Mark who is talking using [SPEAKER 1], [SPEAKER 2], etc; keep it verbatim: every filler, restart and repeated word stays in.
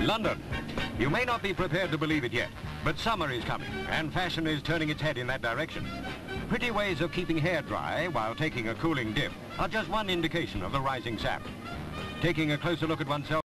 [SPEAKER 1] London. You may not be prepared to believe it yet, but summer is coming, and fashion is turning its head in that direction. Pretty ways of keeping hair dry while taking a cooling dip are just one indication of the rising sap. Taking a closer look at oneself